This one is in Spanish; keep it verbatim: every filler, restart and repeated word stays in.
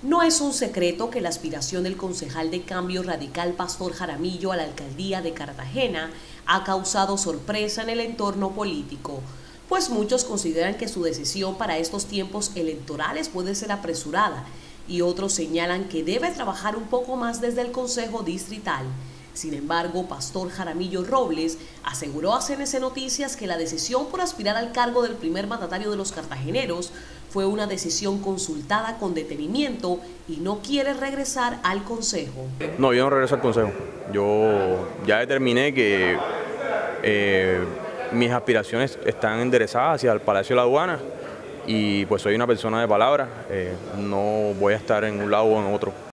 No es un secreto que la aspiración del concejal de Cambio Radical Pastor Jaramillo a la alcaldía de Cartagena ha causado sorpresa en el entorno político, pues muchos consideran que su decisión para estos tiempos electorales puede ser apresurada y otros señalan que debe trabajar un poco más desde el Consejo Distrital. Sin embargo, Pastor Jaramillo Robles aseguró a C N C Noticias que la decisión por aspirar al cargo del primer mandatario de los cartageneros fue una decisión consultada con detenimiento y no quiere regresar al Consejo. No, yo no regreso al Consejo. Yo ya determiné que eh, mis aspiraciones están enderezadas hacia el Palacio de la Aduana y pues soy una persona de palabra, eh, no voy a estar en un lado o en otro.